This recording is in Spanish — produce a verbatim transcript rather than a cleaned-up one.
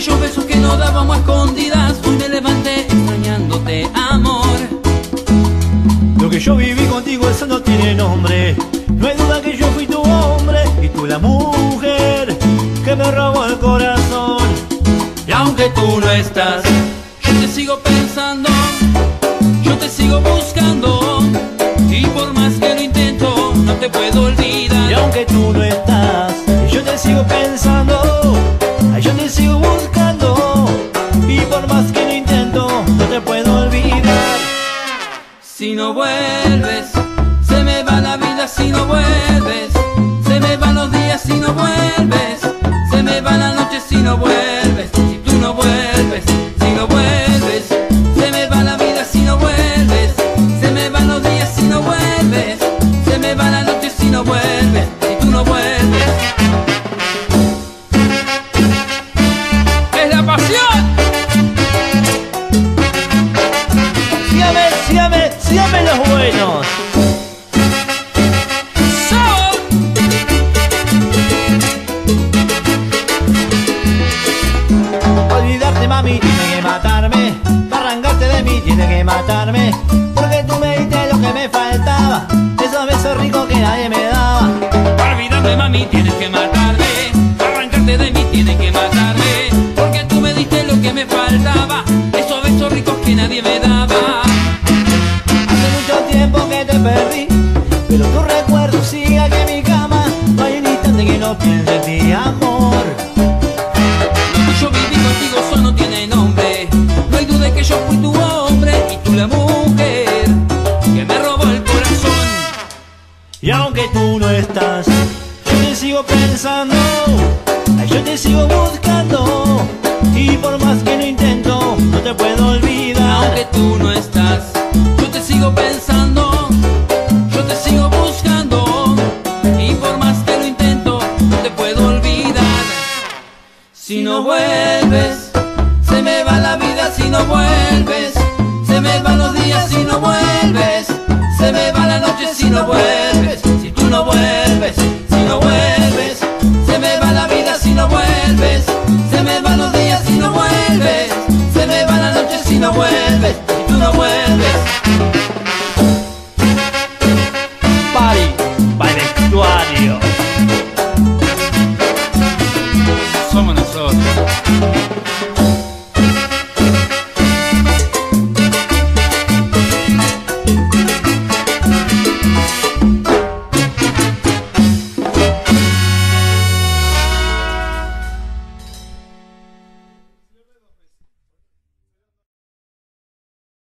aquellos besos que nos dábamos a escondidas. Hoy me levanté extrañándote, amor. Lo que yo viví contigo, eso no tiene nombre. No hay duda que yo fui tu hombre y tú la mujer que me robó el corazón. Y aunque tú no estás, yo te sigo pensando, yo te sigo buscando, y por más que lo intento, no te puedo olvidar. Y aunque tú no estás, yo te sigo pensando, yo te sigo buscando, y por más que lo intento, no te puedo olvidar. Si no vuelves, se me va la vida. Si no vuelves, se me van los días. Si no vuelves, se me va la noche. Si no vuelves, si tú no vuelves, si no vuelves, se me va la vida. Si no vuelves, se me van los días. Si no vuelves, se me va la noche. Si no vuelves, si tú no vuelves. ¡Es la pasión! Sígame, sígame, sígame los buenos. Olvidarte, mami, tiene que matarme. Arrancarte de mí tiene que matarme. Porque tú me diste lo que me faltaba, esos besos ricos que nadie me daba. Olvidarte, mami, tienes que matarme. Arrancarte de mí tienes que matarme. Porque tú me diste lo que me faltaba, esos besos ricos que nadie me daba. Hace mucho tiempo que te perdí, pero tu recuerdo sigue aquí en mi cama. No hay un instante que no piense en ti, amor. Lo que yo viví contigo eso no tiene nombre. No hay duda que yo fui tu hombre y tú la mujer que me robó el corazón. Y aunque tú no estás, yo te sigo pensando, yo te sigo buscando, y por más que lo intento, no te puedo olvidar. Aunque tú no estás, yo te sigo pensando, yo te sigo buscando, y por más que lo intento, no te puedo olvidar. Si no vuelves, se me va la vida. Si no vuelves, se me van los días. Si no vuelves, se me va la noche. Si no vuelves, si tú no vuelves, si no vuelves, se me va la vida. Si no vuelves, se me van los días. Si no vuelves, se me va la noche. Si no vuelves, si tú no vuelves. Party, para el vestuario. Somos nosotros.